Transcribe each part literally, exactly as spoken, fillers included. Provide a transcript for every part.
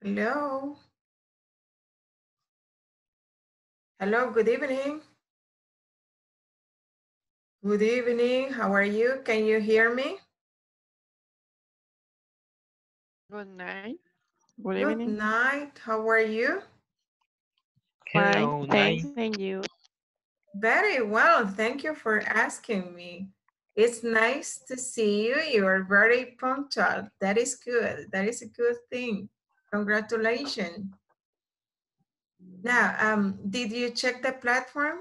Hello. Hello, good evening. Good evening, how are you? Can you hear me? Good night. Good Good evening. night, how are you? Fine, Hello, thanks, night. and you? Very well, thank you for asking me. It's nice to see you. You are very punctual. That is good. That is a good thing. Congratulations. Now, um, did you check the platform?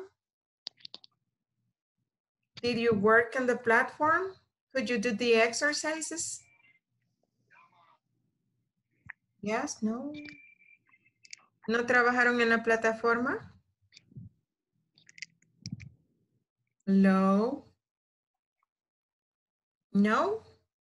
Did you work on the platform? Could you do the exercises? Yes, no. ¿No trabajaron en la plataforma? No. No?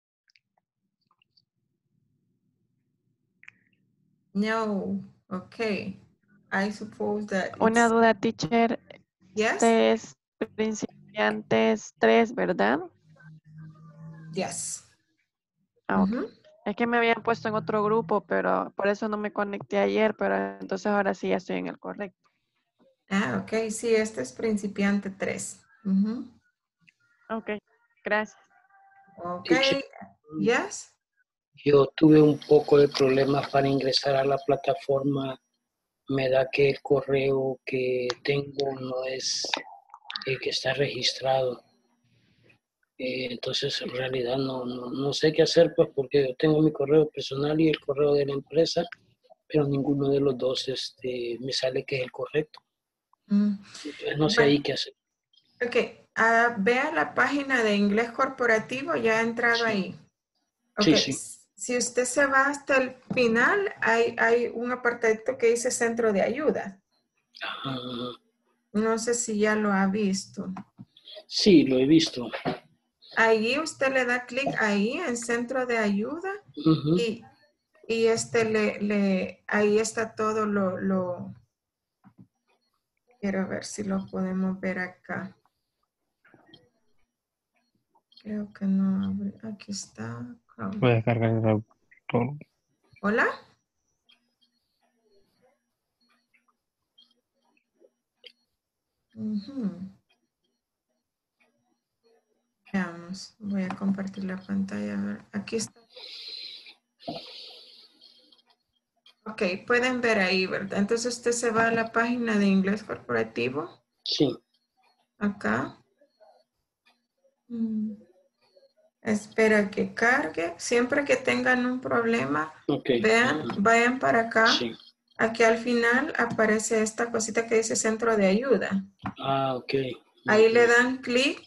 No. Okay. I suppose that Una it's... duda, teacher. Yes? Este es principiantes tres, ¿verdad? Yes. Ah, ok. Ujú. Es que me habían puesto en otro grupo, pero por eso no me conecté ayer, pero entonces ahora sí ya estoy en el correcto. Ah, ok. Sí, este es principiante tres. Ujú. Ok, gracias. Ok. Teacher, Yes? yo tuve un poco de problemas para ingresar a la plataforma. Me da que el correo que tengo no es el que está registrado. Eh, entonces, en realidad no, no, no sé qué hacer, pues, porque yo tengo mi correo personal y el correo de la empresa, pero ninguno de los dos este, me sale que es el correcto. Mm. Entonces, no sé Bueno, ahí qué hacer. ok. Ah, vea la página de inglés corporativo. Ya ha entrado Sí, ahí. Ok. sí, sí. Si usted se va hasta el final, hay, hay un apartadito que dice centro de ayuda. Ah, No sé si ya lo ha visto. sí, lo he visto. Ahí usted le da clic ahí en centro de ayuda Ujú. y, y este le, le, ahí está todo lo, lo, quiero ver si lo podemos ver acá. Creo que no abre, aquí está. Chrome. Puedes cargar el autor. ¿Hola? Ujú. Veamos, voy a compartir la pantalla. A ver, aquí está. Ok, pueden ver ahí, ¿verdad? Entonces usted se va a la página de inglés corporativo. Sí. Acá. Mm. Espera que cargue. Siempre que tengan un problema, Ok. vean, vayan para acá. Sí. Aquí al final aparece esta cosita que dice centro de ayuda. Ah, ok. Ahí le dan clic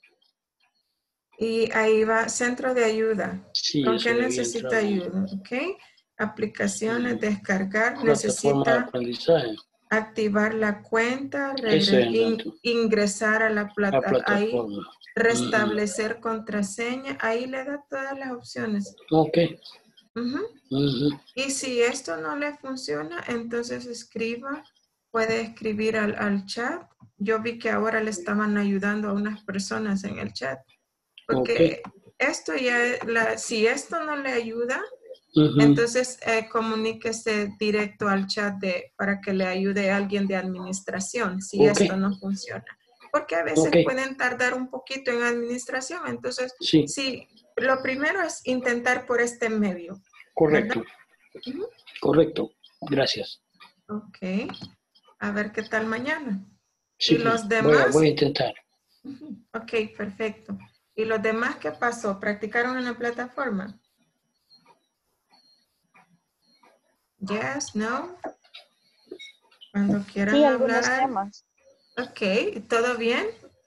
y ahí va centro de ayuda. Sí, ¿Con eso qué debía necesita entrar ahí. ayuda? Ok. Aplicaciones, Ujú. descargar. Plataforma de Necesita aprendizaje. activar la cuenta, Ese es regre- el in- dato. ingresar a la La plata. Ahí plataforma. Ujú. restablecer contraseña. Ahí le da todas las opciones. Ok. Ujú. Ujú. Y si esto no le funciona, entonces escriba, puede escribir al, al chat. Yo vi que ahora le estaban ayudando a unas personas en el chat. Ok. Porque esto ya, la, si esto no le ayuda, Ujú. entonces eh, comuníquese directo al chat de, para que le ayude a alguien de administración, si Ok. esto no funciona. Porque a veces Ok. pueden tardar un poquito en administración. Entonces, Sí, sí, lo primero es intentar por este medio, ¿verdad? correcto. Ujú. Correcto. Gracias. Ok, a ver qué tal mañana. Sí, ¿Y los voy a, voy a demás? intentar. Ujú. Ok, perfecto. ¿Y los demás qué pasó? ¿Practicaron en la plataforma? Yes, no. Cuando Sí, quieran algunos hablar. temas. Ok, ¿todo bien?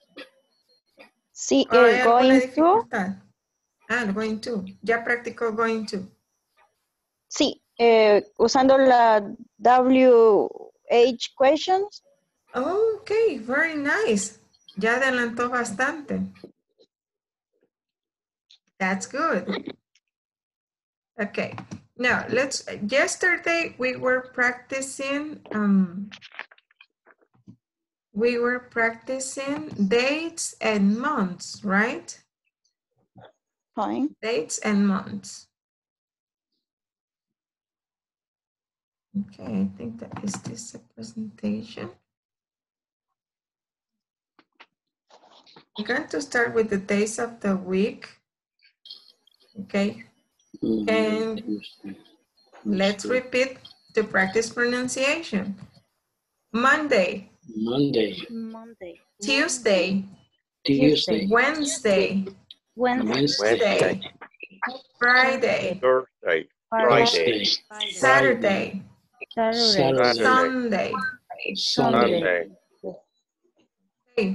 Sí, ¿O eh, hay alguna going to. dificultad? Ah, going to. ¿Ya practicó going to? Sí, eh, usando la W H questions. Oh, ok, very nice. Ya adelantó bastante. That's good. Okay, now let's, yesterday we were practicing, um, we were practicing dates and months, right? Fine. Dates and months. Okay, I think that is this a presentation. I'm going to start with the days of the week. Okay, and let's repeat to practice pronunciation. Monday, Monday, Monday, Tuesday, Tuesday, Wednesday, Wednesday, Thursday, Friday, Thursday, Thursday, Friday, Saturday, Saturday, Saturday, Sunday. Sunday. Sunday. Okay.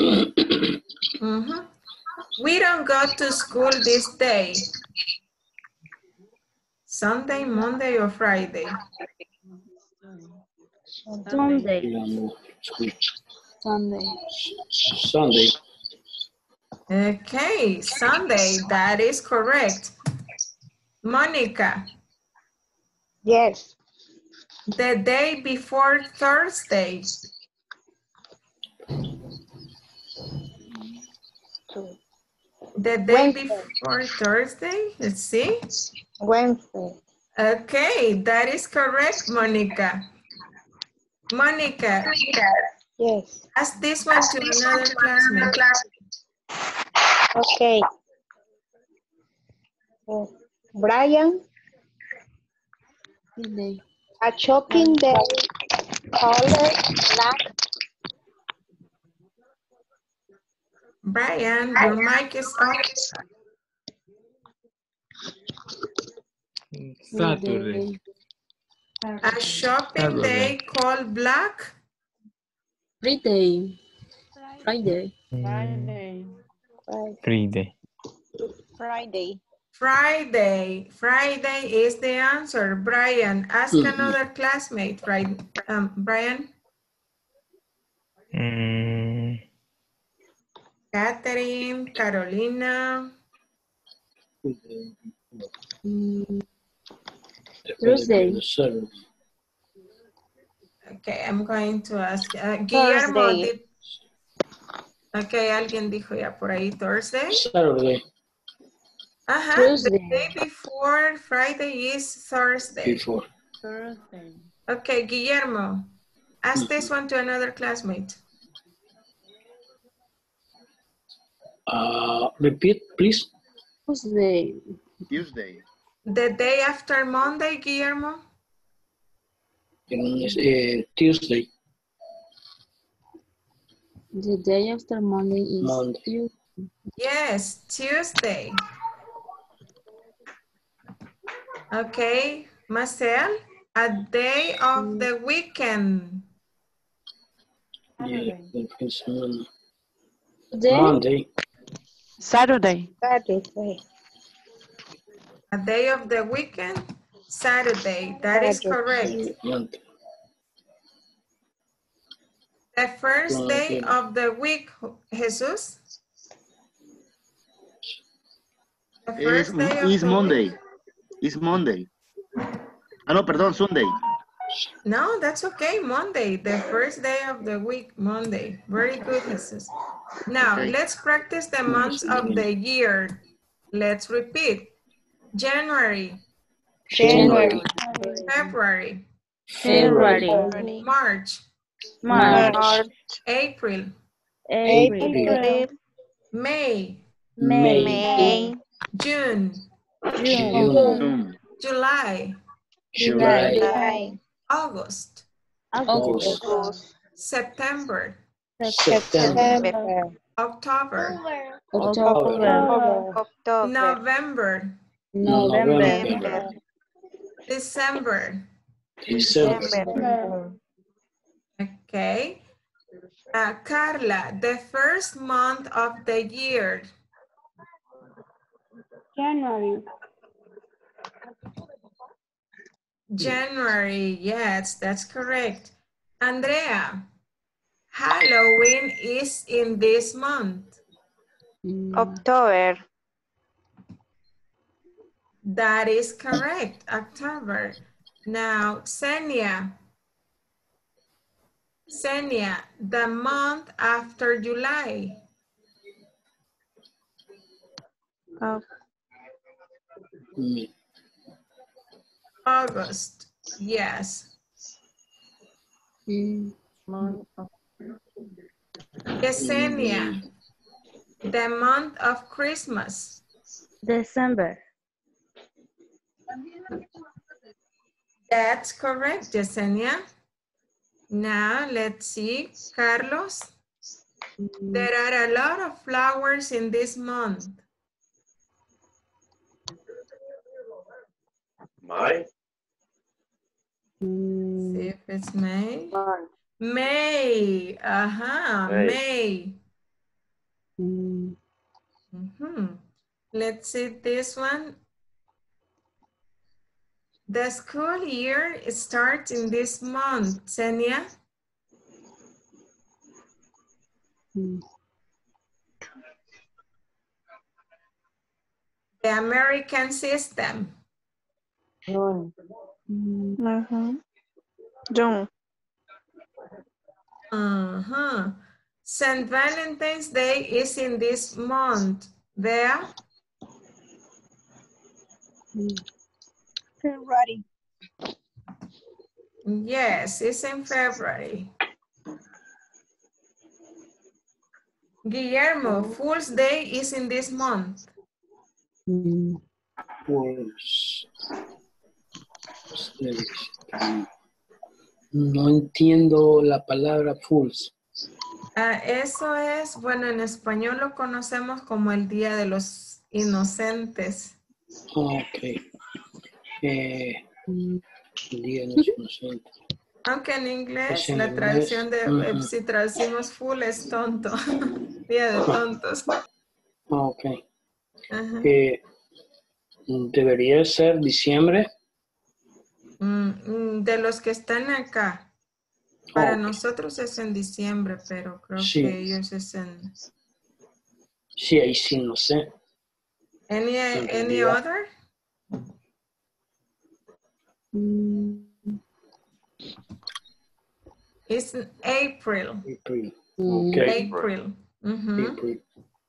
Mhm. We don't go to school this day. Sunday, Monday, or Friday? Sunday, Sunday. Sunday, Okay, Sunday, that is correct. Monica, Yes. the day before Thursday. The day Wednesday. before Thursday, let's see. Wednesday. Okay, that is correct, Monica. Monica, Yes. ask this one to another classmate. Okay. Uh, Brian, a choking day color black. Brian, your mic is off. Saturday. A shopping Saturday. day called Black. Friday. Friday. Friday. Friday. Friday, Friday. Friday is the answer. Brian, ask Mhm. another classmate, right? Um, Brian, Mm, Catherine, Carolina. Tuesday. Okay, I'm going to ask. Uh, Guillermo, Thursday. did... Okay, alguien dijo ya por ahí Thursday. Saturday, Ajá, the Tuesday. day before Friday is Thursday. before. Thursday. Okay, Guillermo, ask this one to another classmate. Uh, repeat, please. Tuesday. Tuesday. The day after Monday, Guillermo? Uh, Tuesday, The day after Monday is Monday. Tuesday. Yes, Tuesday. Okay, Marcel, a day of the weekend. Yeah, it's Mon- Today? Monday, Saturday. Saturday. A day of the weekend, Saturday. That is Saturday. correct. Monday. The first day Monday. of the week, Jesus? The Is, first day of is the Monday. week? Is Monday. Ah, no, perdón, Sunday. No, that's okay, Monday. The first day of the week, Monday. Very good, Jesus. Now, Okay. let's practice the months of the year. Let's repeat. January, January. February, February. February, March, March. March, April, April, April. May, May, May, June, June. June, June. July, July, July. August, August. August. September, September, September. October, October. October, November, November, November, December. December, December, Okay. Uh, Carla, the first month of the year. January. January, yes, that's correct. Andrea, Halloween is in this month. October, That is correct, October. Now, Senia. Senia, the month after July. Au- May, August. Yes. Mm. Month of- Yesenia, the month of Christmas. December. That's correct, Yesenia. Now, let's see, Carlos. There are a lot of flowers in this month. May. Mm. See if it's May. March. May, uh-huh, May. May. Mm. Mhm. Let's see this one. The school year starts in this month, Senia. Mm. The American system. June. Mm. Ujú. June. Uh-huh. Saint Valentine's Day is in this month. There. Mm. February. Yes, it's in February. Guillermo, Fool's Day is in this month. Mm. Pues, ustedes, no entiendo la palabra fools. Ah, eso es, bueno, en español lo conocemos como el Día de los Inocentes. Ok. Eh, Mm. el Día de los Inocentes. Aunque en inglés, Pues en la inglés, traducción de, eh, ujú. si traducimos full es tonto. Día de tontos. Ok. Ajá. Eh, debería ser diciembre. Mm, mm, de los que están acá. Para Ok. nosotros es en diciembre, pero creo Sí. que ellos es en... Sí, ahí sí, no sé. Any, En any realidad. other? Mm. It's in April. April. Mm. Ok. April. Mhm. April.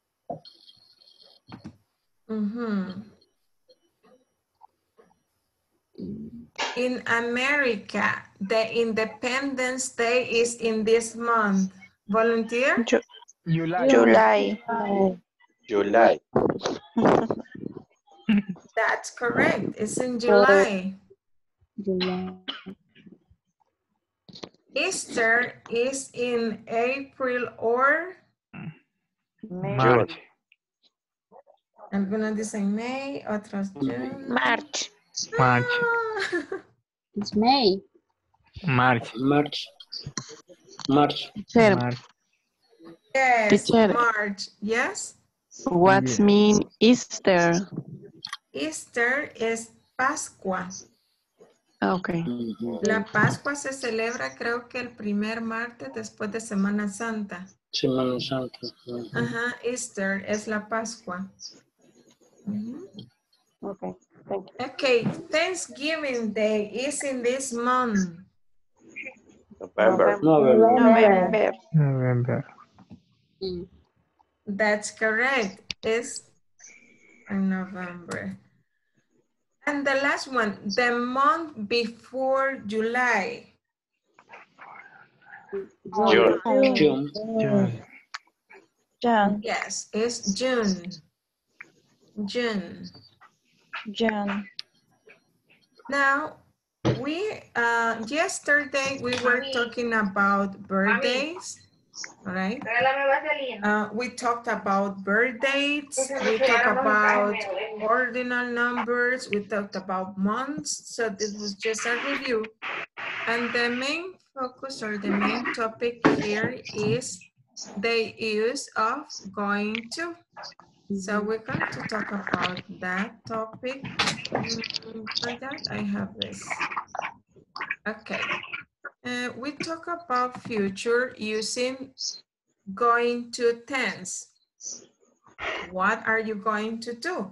Mhm. In America, the Independence Day is in this month. Volunteer? Ju- July. July. Oh. July. That's correct. It's in July. July. Easter is in April or May. March. algunos dicen May, otros June. March. March. Ah. It's May. March. March. March. Teacher, March. Yes, Teacher. March. Yes. what's Yeah. mean Easter? Easter es Pascua. Ah, okay. Ujú. La Pascua se celebra creo que el primer martes después de Semana Santa. Semana Santa. Ujú. Ajá, Easter es la Pascua. Ujú. Okay. Thank you. Okay, Thanksgiving Day is in this month. November. November. November. November. Mm. That's correct. It's in November. And the last one, the month before July. June. June. June. June. Yes, it's June. June. June. Now, we, uh, yesterday we were talking about birthdays, all right? Uh, we talked about birth dates, we talked about ordinal numbers, we talked about months, so this was just a review. And the main focus or the main topic here is the use of going to. So we're going to talk about that topic. Mm, For that, I have this. Okay. Uh, we talk about future using going to tense. What are you going to do?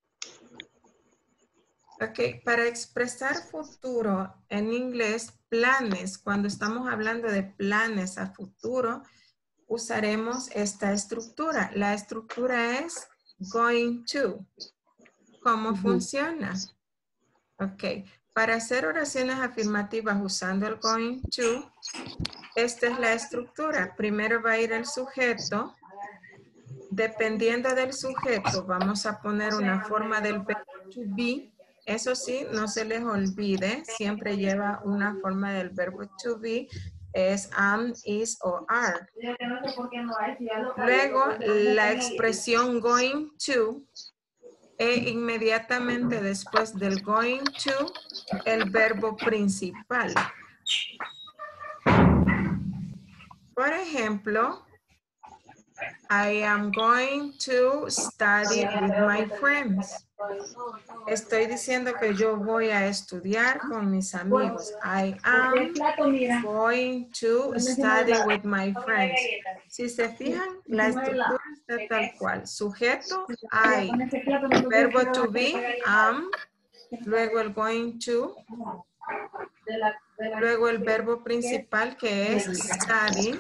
Ok, para expresar futuro en inglés, planes, cuando estamos hablando de planes a futuro, usaremos esta estructura. La estructura es going to. ¿Cómo Ujú. funciona? Ok, Para hacer oraciones afirmativas usando el going to, esta es la estructura. Primero va a ir el sujeto. Dependiendo del sujeto, vamos a poner una forma del verbo to be. Eso sí, no se les olvide, siempre lleva una forma del verbo to be, es am, is o are. Luego, la expresión going to, e inmediatamente después del going to, el verbo principal. Por ejemplo, I am going to study with my friends. Estoy diciendo que yo voy a estudiar con mis amigos. I am going to study with my friends. Si se fijan, la estructura está tal cual. Sujeto, I. Verbo to be, am. Luego el going to. Luego el verbo principal que es study.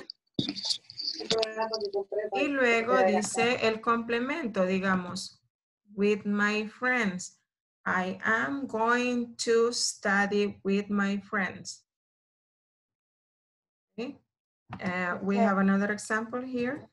Y luego dice el complemento, digamos, with my friends. I am going to study with my friends. Okay. Uh, we have another example here.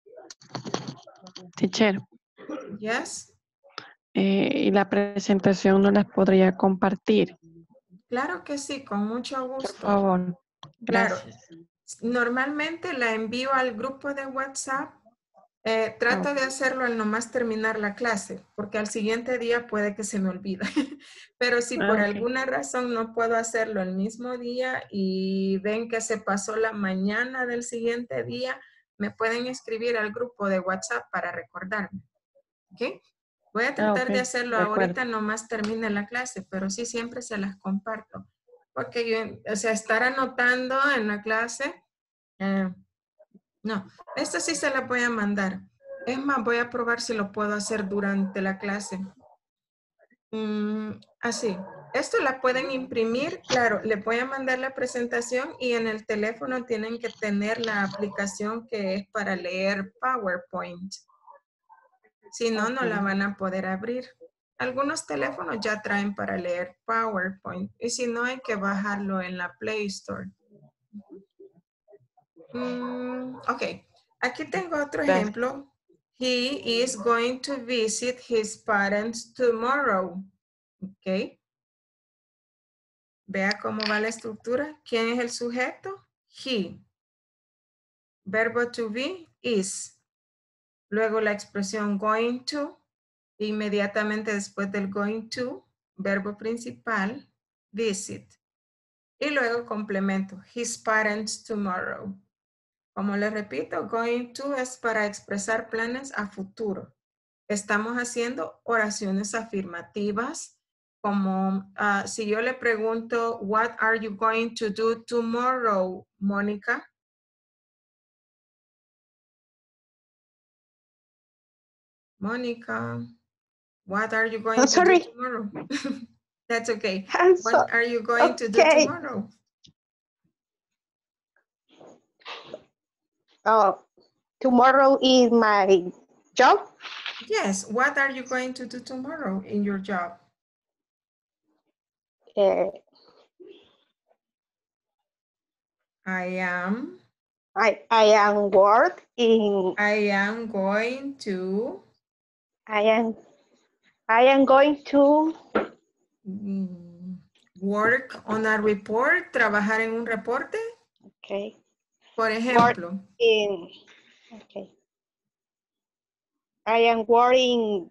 Teacher, Yes. eh, y la presentación no las podría compartir, Claro que sí, con mucho por gusto. favor. Claro. Gracias. Normalmente la envío al grupo de WhatsApp. Eh, trato de hacerlo al nomás terminar la clase, porque al siguiente día puede que se me olvide. Pero si por Ah, ok. alguna razón no puedo hacerlo el mismo día y ven que se pasó la mañana del siguiente día, me pueden escribir al grupo de WhatsApp para recordarme. ¿Ok? Voy a tratar Ah, ok. de hacerlo De acuerdo. ahorita nomás termine la clase, pero sí siempre se las comparto. Porque yo, o sea, estar anotando en la clase... Eh, No, esta sí se la voy a mandar. Es más, voy a probar si lo puedo hacer durante la clase. Mm, así. Esto la pueden imprimir, claro, le voy a mandar la presentación y en el teléfono tienen que tener la aplicación que es para leer PowerPoint. Si no, no la van a poder abrir. Algunos teléfonos ya traen para leer PowerPoint y si no, hay que bajarlo en la Play Store. Mm, ok. Aquí tengo otro Gracias. ejemplo. He is going to visit his parents tomorrow. Ok. Vea cómo va la estructura. ¿Quién es el sujeto? He. Verbo to be is. Luego la expresión going to. Inmediatamente después del going to, verbo principal, visit. Y luego complemento, his parents tomorrow. Como les repito, going to es para expresar planes a futuro. Estamos haciendo oraciones afirmativas, como uh, si yo le pregunto, what are you going to do tomorrow, Mónica? Mónica, what are you going I'm to sorry. do tomorrow? That's okay. I'm so What are you going to do okay. tomorrow? Oh, tomorrow is my job. Yes, what are you going to do tomorrow in your job? Uh, I am. I I am work in. I am going to. I am. I am going to. Work on a report. Trabajar en un reporte. Okay. Por ejemplo. Work in. Okay. I am working.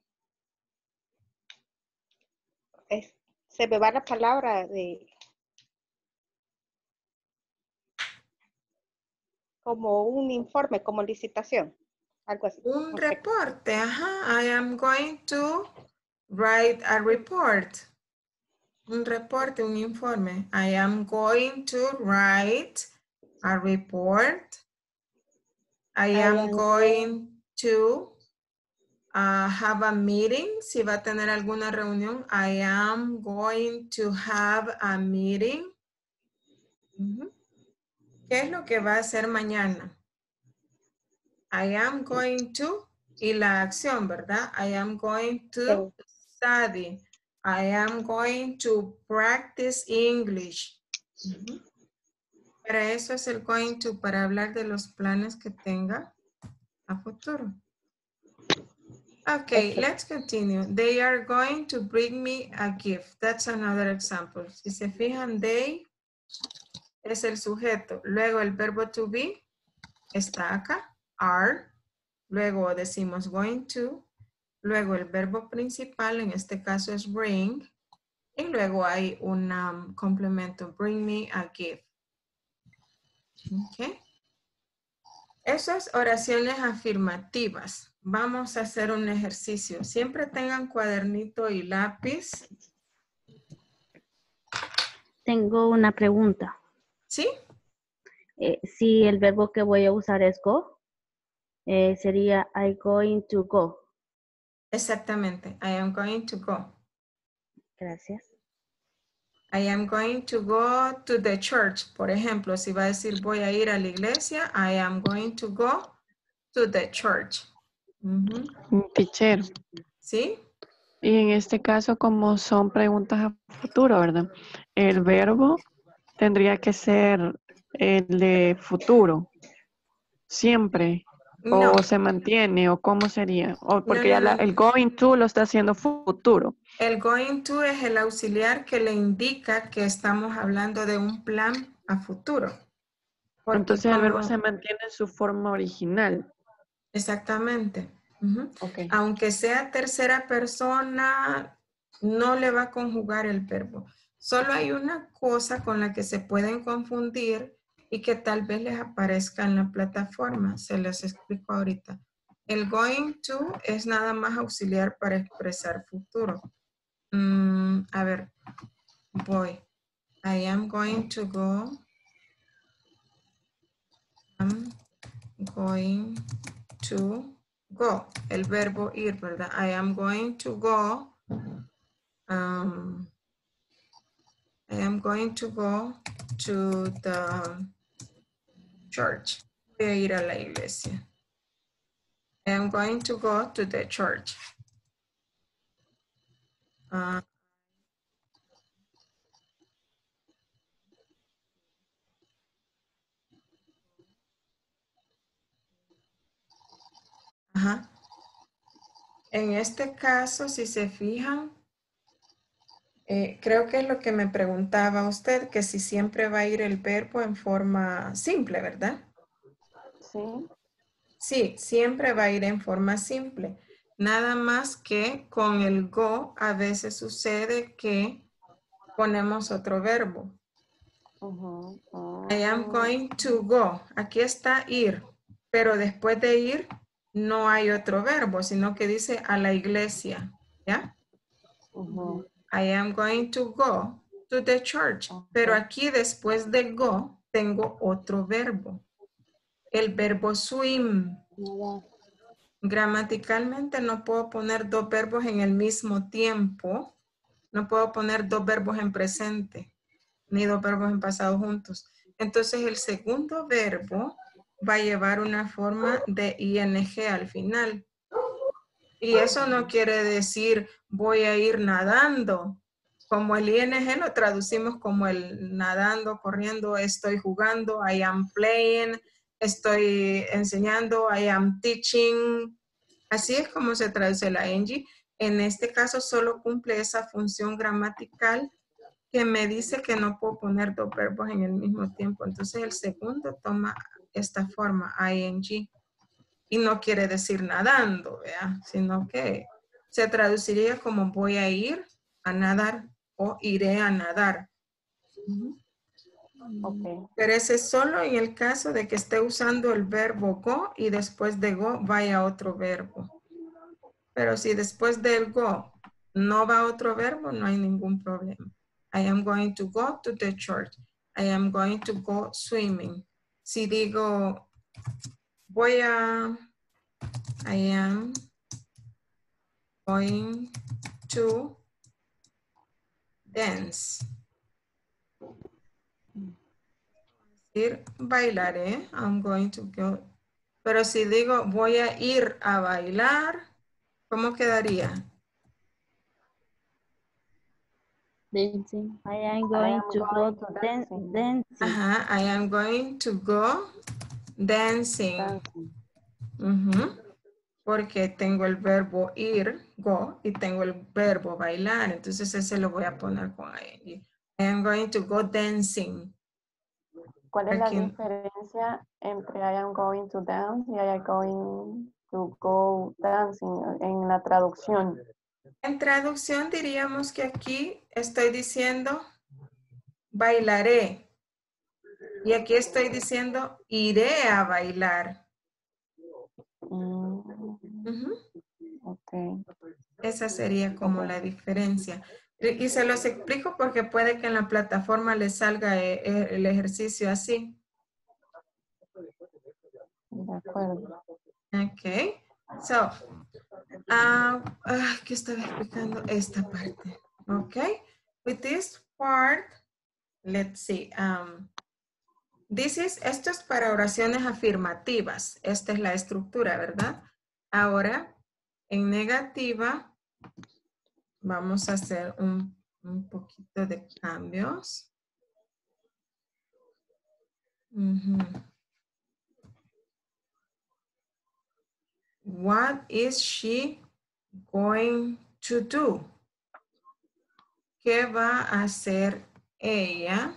Es, se me va la palabra de. Como un informe, como licitación, algo así. Un No sé. reporte, ajá. I am going to write a report. Un reporte, un informe. I am going to write a report. I, I am, am going to uh, have a meeting. Si va a tener alguna reunión, I am going to have a meeting. Uh-huh. ¿Qué es lo que va a hacer mañana? I am going to, y la acción, ¿verdad? I am going to study. I am going to practice English. Uh-huh. Para eso es el going to, para hablar de los planes que tenga a futuro. Okay, let's continue. They are going to bring me a gift. That's another example. Si se fijan, they es el sujeto. Luego el verbo to be está acá, are. Luego decimos going to. Luego el verbo principal, en este caso es bring. Y luego hay un um, complemento, bring me a gift. Okay. Esas oraciones afirmativas. Vamos a hacer un ejercicio. Siempre tengan cuadernito y lápiz. Tengo una pregunta. ¿Sí? Eh, si el verbo que voy a usar es go, eh, sería I going to go. Exactamente. I am going to go. Gracias. I am going to go to the church. Por ejemplo, si va a decir voy a ir a la iglesia, I am going to go to the church. Uh-huh. Teacher. ¿Sí? Y en este caso, como son preguntas a futuro, ¿verdad? El verbo tendría que ser el de futuro. Siempre. No. O se mantiene, o cómo sería. O porque No, no, ya la- no. el going to lo está haciendo futuro. El going to es el auxiliar que le indica que estamos hablando de un plan a futuro. Porque Entonces el verbo como- se mantiene en su forma original. Exactamente. Uh-huh. Okay. Aunque sea tercera persona, no le va a conjugar el verbo. Solo hay una cosa con la que se pueden confundir y que tal vez les aparezca en la plataforma. Se les explico ahorita. El going to es nada más auxiliar para expresar futuro. Mm, a ver, voy. I am going to go. I'm going to go. El verbo ir, ¿verdad? I am going to go. Um, I am going to go to the church. Voy a ir a la iglesia. I am going to go to the church. Uh, ajá. En este caso, si se fijan, eh, creo que es lo que me preguntaba usted, que si siempre va a ir el verbo en forma simple, ¿verdad? Sí. Sí, siempre va a ir en forma simple. Nada más que con el go a veces sucede que ponemos otro verbo. Uh-huh. Uh-huh. I am going to go. Aquí está ir, pero después de ir no hay otro verbo, sino que dice a la iglesia, ¿ya? Uh-huh. I am going to go to the church. Pero aquí después de go tengo otro verbo. El verbo swim. Gramaticalmente no puedo poner dos verbos en el mismo tiempo. No puedo poner dos verbos en presente, ni dos verbos en pasado juntos. Entonces el segundo verbo va a llevar una forma de ing al final. Y eso no quiere decir voy a ir nadando. Como el ing lo traducimos como el nadando, corriendo, estoy jugando, I am playing, estoy enseñando, I am teaching. Así es como se traduce la ing. En este caso solo cumple esa función gramatical que me dice que no puedo poner dos verbos en el mismo tiempo. Entonces el segundo toma esta forma, ing. Y no quiere decir nadando, ¿vea? Sino que se traduciría como voy a ir a nadar o iré a nadar. Okay. Pero ese es solo en el caso de que esté usando el verbo go y después de go vaya otro verbo. Pero si después del go no va otro verbo, no hay ningún problema. I am going to go to the church. I am going to go swimming. Si digo, voy a, I am going to dance. Ir, bailaré. I'm going to go. Pero si digo, voy a ir a bailar, ¿cómo quedaría? Dancing. I am going am to going go to dan- dancing. dancing. Ajá, I am going to go dancing. Dancing. Ujú. Porque tengo el verbo ir, go, y tengo el verbo bailar. Entonces ese lo voy a poner con I. I am going to go dancing. ¿Cuál es la Aquí- diferencia entre I am going to dance y I am going to go dancing en la traducción? En traducción diríamos que aquí estoy diciendo bailaré. Y aquí estoy diciendo iré a bailar. Mm, Ujú. ok. Esa sería como la diferencia. Y, y se los explico porque puede que en la plataforma les salga eh, eh, el ejercicio así. De acuerdo. Ok. So, ah, ah, ¿qué estaba explicando? Esta parte. Ok. With this part, let's see. Um, this is, esto es para oraciones afirmativas. Esta es la estructura, ¿verdad? Ahora, en negativa, vamos a hacer un, un poquito de cambios. Ujú. What is she going to do? ¿Qué va a hacer ella?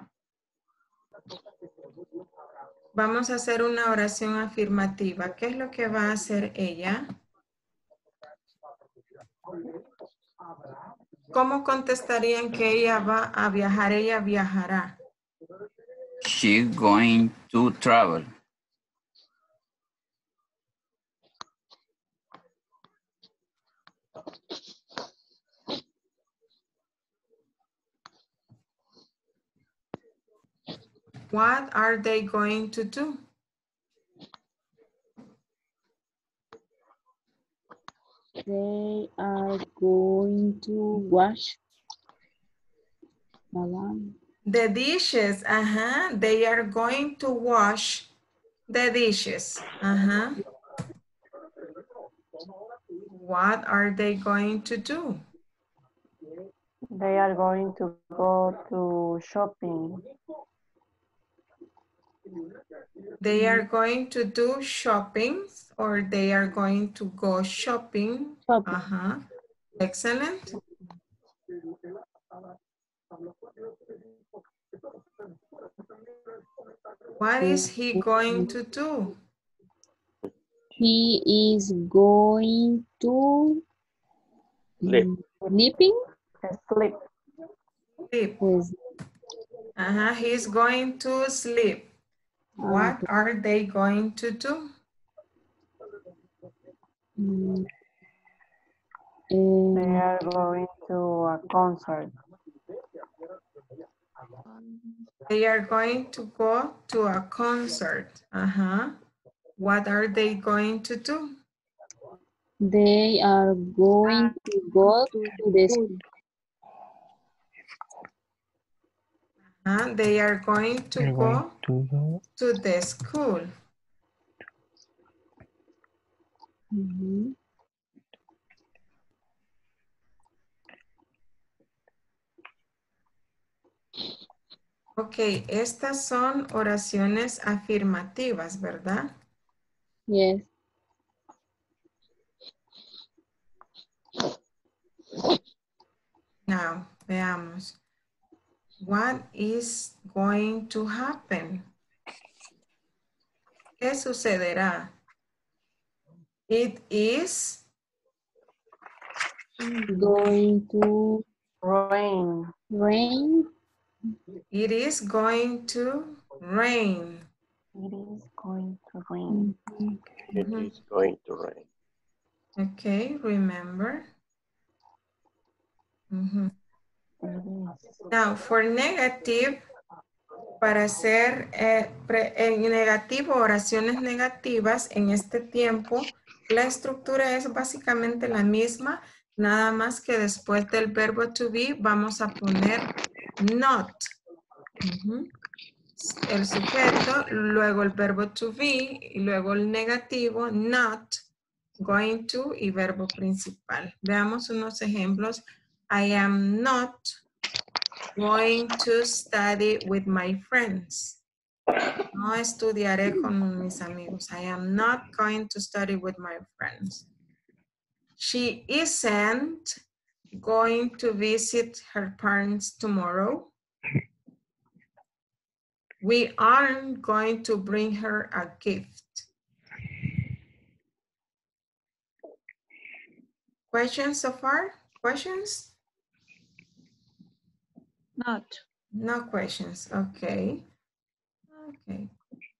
Vamos a hacer una oración afirmativa. ¿Qué es lo que va a hacer ella? ¿Cómo contestarían que ella va a viajar? Ella viajará. She's going to travel. What are they going to do? They are going to wash The dishes. Ajá. They are going to wash the dishes. Ajá. What are they going to do? They are going to go to shopping. They are going to do shopping or they are going to go shopping. Shopping. Uh-huh. Excellent. What is he going to do? He is going to Sleep. sleeping. Sleep. Sleep. Yes. Uh-huh. He's going to sleep. What are they going to do? Mm. They Um, are going to a concert. They are going to go to a concert. Uh-huh. What are they going to do? they are going to go to the school. Uh, they are going to You're going go to go. to the school. Mhm. Ok, estas son oraciones afirmativas, ¿verdad? Yes. Now, veamos. What is going to happen? ¿Qué sucederá? It is Going to Rain. rain. It is going to rain. It is going to rain. Mhm. It Mhm. is going to rain. Okay, remember. Mhm. It is. Now, for negative, para hacer eh, pre- en negativo, oraciones negativas en este tiempo, la estructura es básicamente la misma, nada más que después del verbo to be vamos a poner not. Ujú. El sujeto, luego el verbo to be, y luego el negativo, not, going to y verbo principal. Veamos unos ejemplos. I am not going to study with my friends. No estudiaré con mis amigos. I am not going to study with my friends. She isn't going to visit her parents tomorrow. We aren't going to bring her a gift. Questions so far? Questions? Not. No questions. Okay. Okay.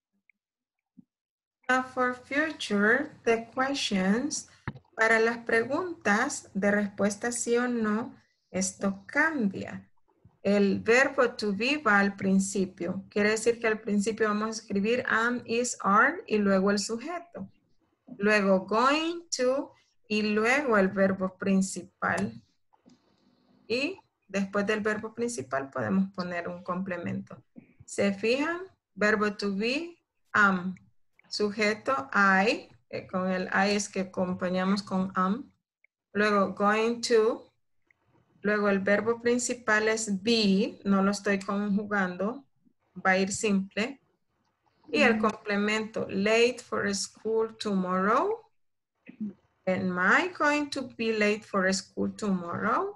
Now for future, the questions, para las preguntas de respuesta sí o no, esto cambia. El verbo to be va al principio. Quiere decir que al principio vamos a escribir am, is, are y luego el sujeto. Luego going to y luego el verbo principal. Y después del verbo principal podemos poner un complemento. ¿Se fijan? Verbo to be, am. Sujeto, I. Eh, con el I es que acompañamos con am. Luego going to. Luego el verbo principal es be. No lo estoy conjugando. Va a ir simple. Y el complemento, late for school tomorrow. Am I going to be late for school tomorrow?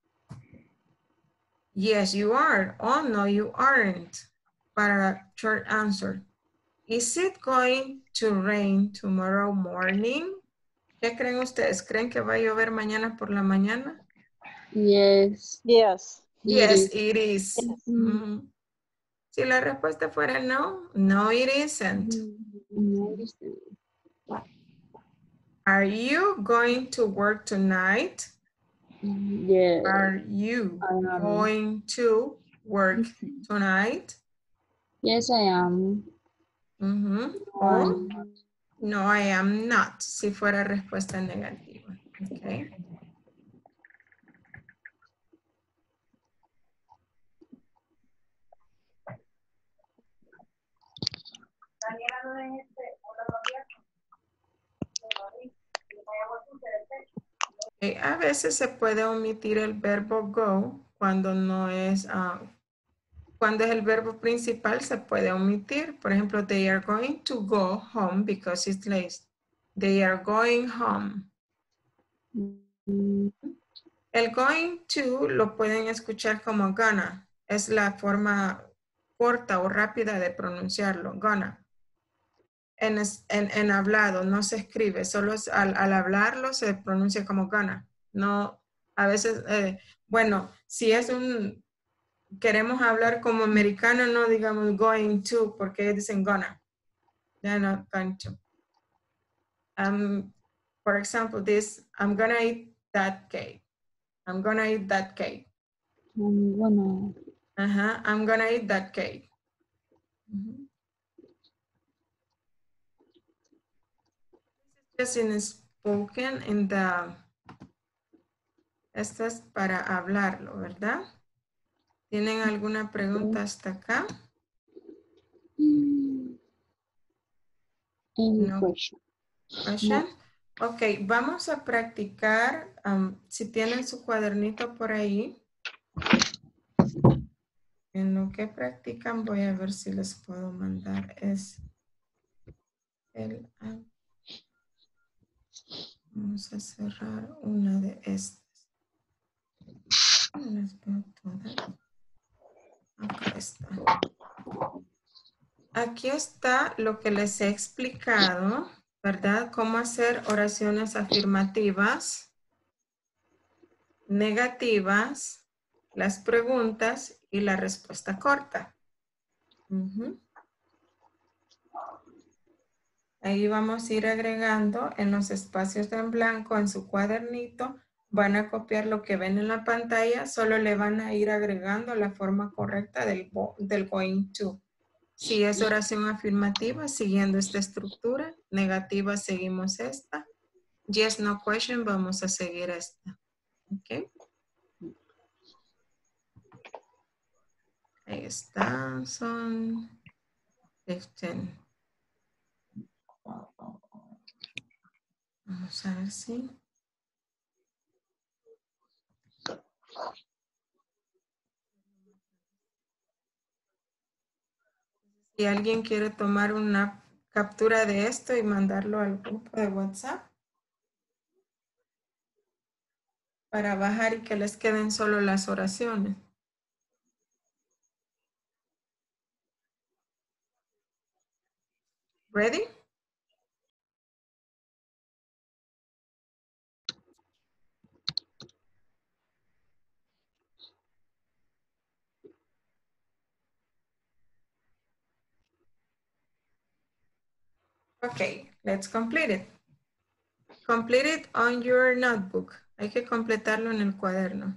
Yes, you are. Oh, no, you aren't. Para short answer. Is it going to rain tomorrow morning? ¿Qué creen ustedes? ¿Creen que va a llover mañana por la mañana? Yes. Yes. Yes, It it is. is. Mm. Si la respuesta fuera no, no, it isn't. No, it isn't. Are you going to work tonight? Yes. Are you I am. going to work tonight? Yes, I am. Mm-hmm. No, Or, I'm not. no, I am not. Si fuera respuesta negativa. Okay. Okay, a veces se puede omitir el verbo go cuando no es, uh, cuando es el verbo principal se puede omitir. Por ejemplo, they are going to go home because it's late. They are going home. Mm, El going to lo pueden escuchar como gonna. Es la forma corta o rápida de pronunciarlo, gonna. En, es- en, en hablado no se escribe, solo es- al, al hablarlo se pronuncia como gonna. No, a veces, eh, bueno, si es un, queremos hablar como americano, no digamos going to, porque ellos dicen gonna. Ya no, going to. Um, for example, this, I'm gonna eat that cake. I'm gonna eat that cake. I'm gonna. Uh-huh, I'm gonna eat that cake. Mhm. This is just in spoken in the, esto es para hablarlo, ¿verdad? ¿Tienen alguna pregunta hasta acá? Mm, Any No. question? Question? Ok, vamos a practicar, um, si tienen su cuadernito por ahí. En lo que practican voy a ver si les puedo mandar. Es el... ah, vamos a cerrar una de estas. No las veo todas. Acá está. Aquí está lo que les he explicado, ¿verdad? Cómo hacer oraciones afirmativas, negativas, las preguntas y la respuesta corta. Ujú. Ahí vamos a ir agregando en los espacios en blanco en su cuadernito. Van a copiar lo que ven en la pantalla, solo le van a ir agregando la forma correcta del, del going to. Si es oración afirmativa, siguiendo esta estructura. Negativa, seguimos esta. Yes, no question, vamos a seguir esta. Ok. Ahí está, son quince. Vamos a ver si. Si alguien quiere tomar una captura de esto y mandarlo al grupo de WhatsApp para bajar y que les queden solo las oraciones. Ready? Okay, let's complete it. Complete it on your notebook. Hay que completarlo en el cuaderno.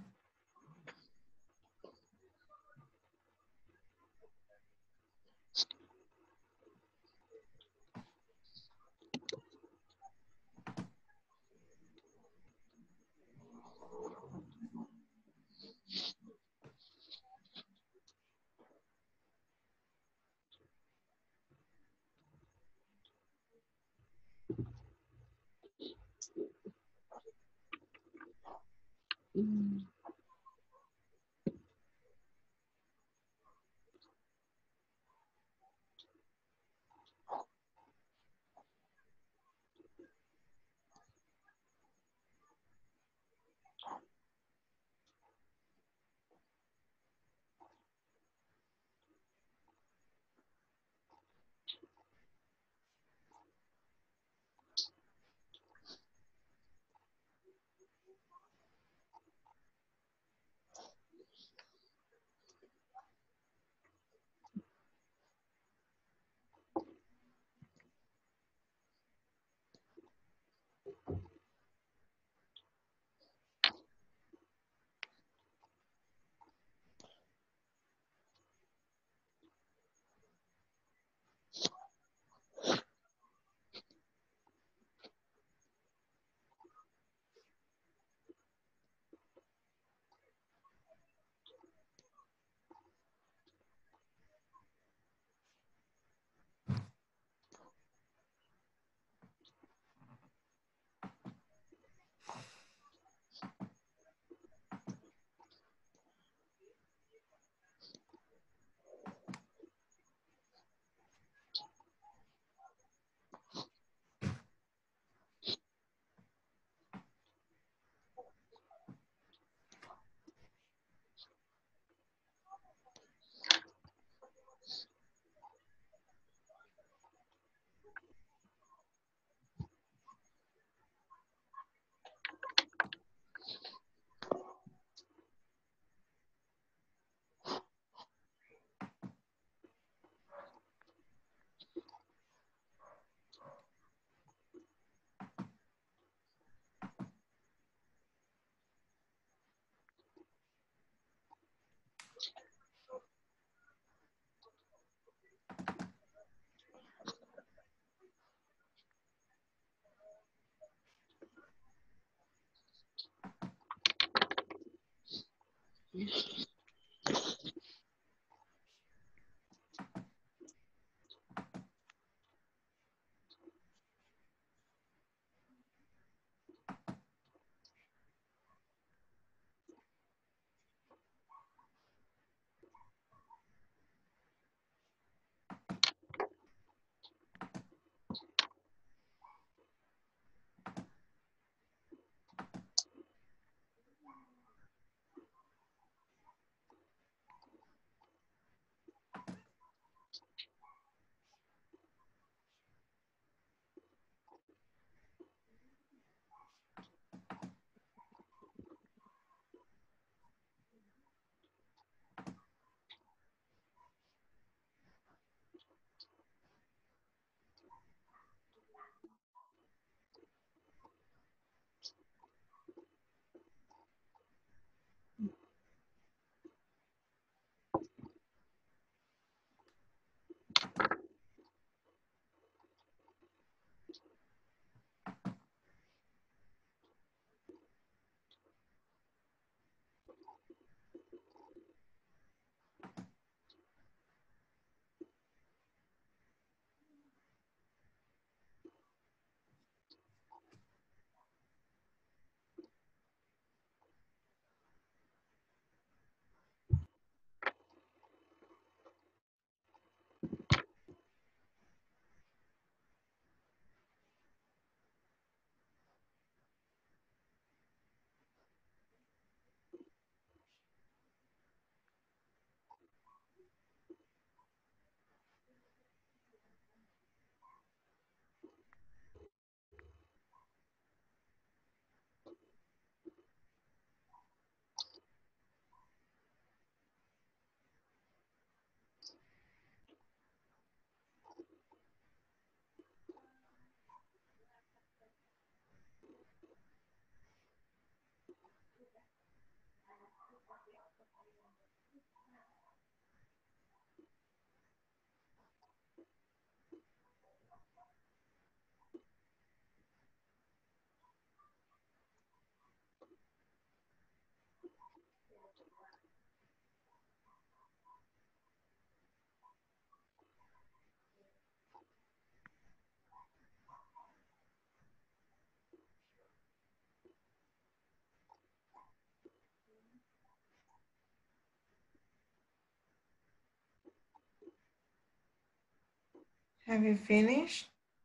Have you finished?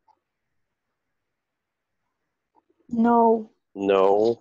No. No.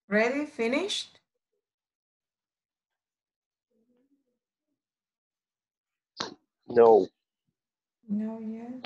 Ready? Finished? No. No yet.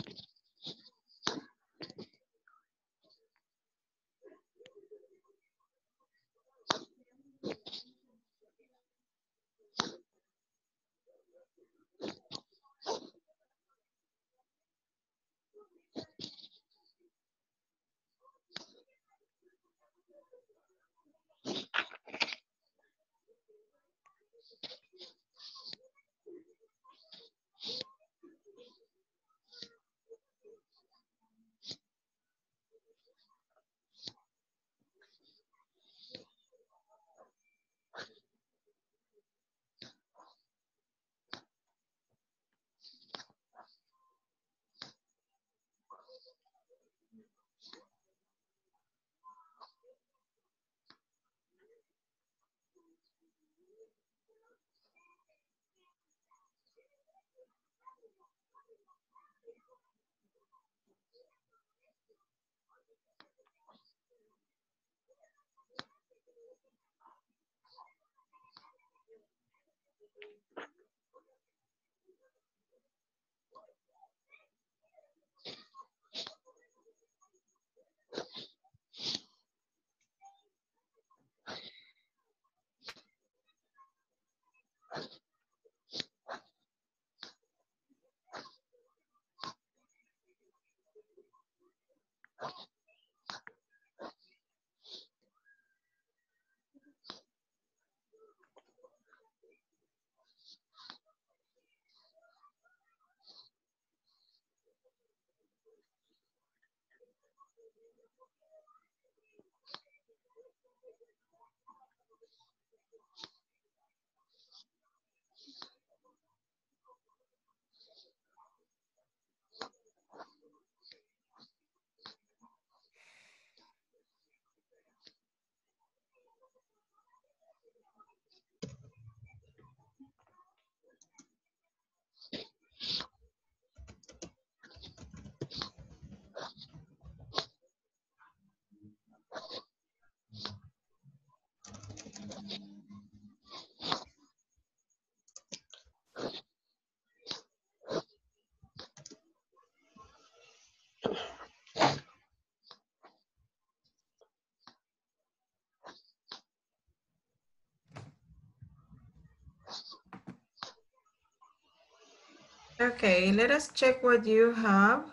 Okay, let us check what you have.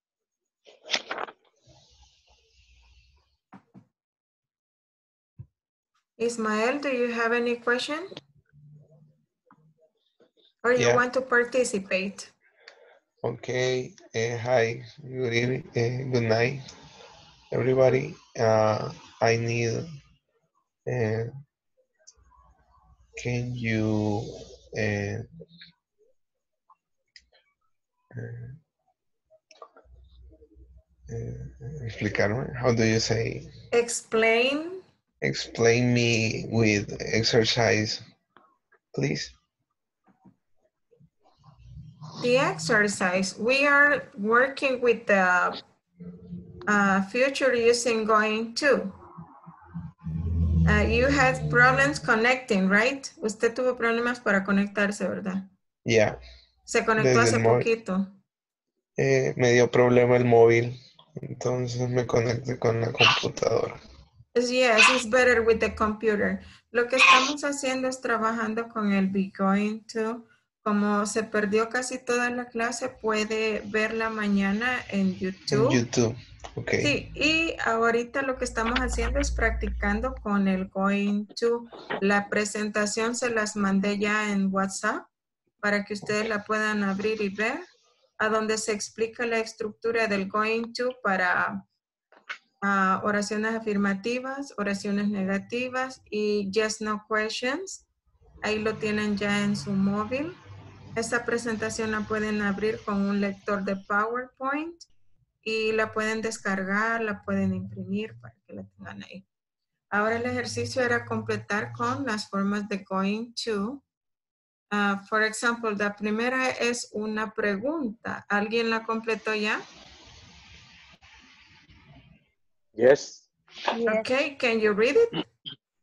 Ismael, do you have any question? Or you Yeah. want to participate? Okay. Uh, hi. Good evening. Uh, good night, everybody. Uh, I need. Uh, can you uh, uh, uh, explicarme? How do you say? Explain. Explain me with exercise, please. The exercise. We are working with the uh, future using going to. Uh, you had problems connecting, right? Usted tuvo problemas para conectarse, ¿verdad? Yeah. Se conectó Desde hace el móvil. poquito. Eh, me dio problema el móvil, entonces me conecté con la computadora. Yes, it's better with the computer. Lo que estamos haciendo es trabajando con el be going to. Como se perdió casi toda la clase, puede verla mañana en YouTube. En YouTube, ok. Sí, y ahorita lo que estamos haciendo es practicando con el going to. La presentación se las mandé ya en WhatsApp para que ustedes la puedan abrir y ver, a donde se explica la estructura del going to para uh, oraciones afirmativas, oraciones negativas y yes, no questions. Ahí lo tienen ya en su móvil. Esta presentación la pueden abrir con un lector de PowerPoint y la pueden descargar, la pueden imprimir para que la tengan ahí. Ahora el ejercicio era completar con las formas de going to. Uh, for example, la primera es una pregunta. ¿Alguien la completó ya? Yes. Yes. Okay, can you read it?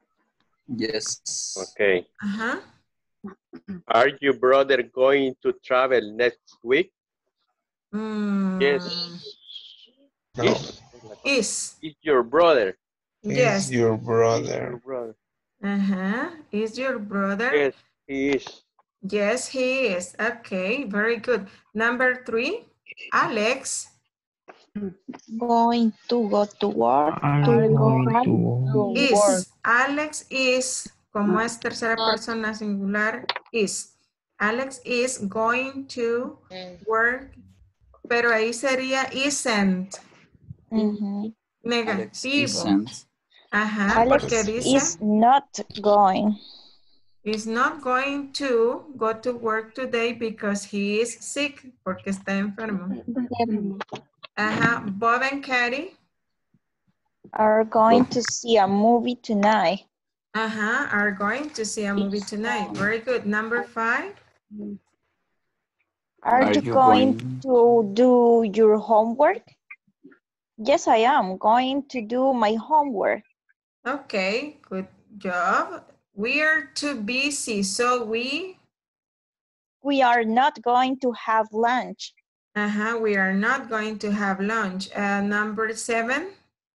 Yes. Okay. Uh-huh. Are your brother going to travel next week? Mm, Yes. No. Is, is. is your brother? Is Yes. your Is brother? your brother? Uh-huh. Is your brother? Yes, he is. Yes, he is. Okay, very good. Number three, Alex. Going to go to work. I'm To going go to to Is. work. Alex is, como es tercera persona singular, is. Alex is going to work, pero ahí sería isn't. Mhm. Alex Negativo. isn't. Ajá, porque Alex dice is not going. is not going to go to work today because he is sick, porque está enfermo. Ajá, Bob and Katie. Are going to see a movie tonight. Uh-huh, are going to see a movie tonight. Very good. Number five. Are, Are you you going, going? to do your homework? Yes, I am going to do my homework. Okay, good job. We are too busy, so we, We are not going to have lunch. uh-huh, we are not going to have lunch. Uh, number seven.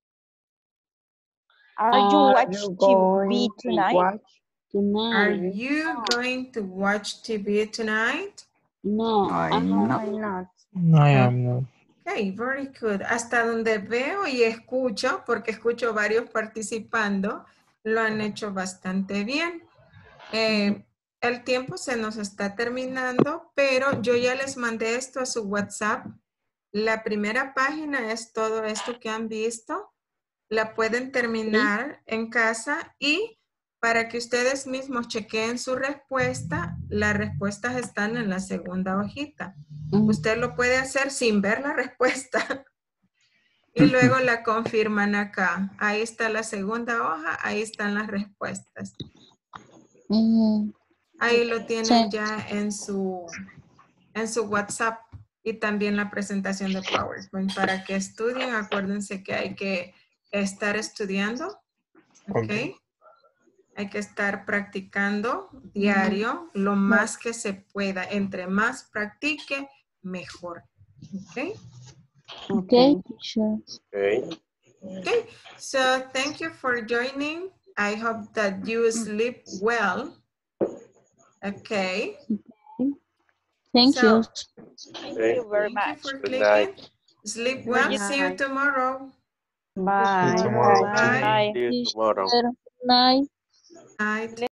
Are you Are watching you T V going to tonight? watch Are tonight? you going to watch T V tonight? No, I'm I'm not. not. No, I am not. Okay, very good. Hasta donde veo y escucho, porque escucho varios participando, lo han hecho bastante bien. Eh, el tiempo se nos está terminando, pero yo ya les mandé esto a su WhatsApp. La primera página es todo esto que han visto. La pueden terminar en casa y para que ustedes mismos chequeen su respuesta, las respuestas están en la segunda hojita. Usted lo puede hacer sin ver la respuesta y luego la confirman acá. Ahí está la segunda hoja, ahí están las respuestas. Ahí lo tienen ya en su, en su WhatsApp y también la presentación de PowerPoint. Para que estudien, acuérdense que hay que estar estudiando, ¿ok? Ok. Hay que estar practicando diario lo más que se pueda. Entre más practique, mejor, ¿ok? Okay. Okay. Okay, so thank you for joining. I hope that you sleep well. Okay. Thank so, you. Thank you very Thank you much. for Good clicking. night. Sleep Good well. night. See you tomorrow. See you Bye. tomorrow. Bye. Bye. See you tomorrow. Night. Night.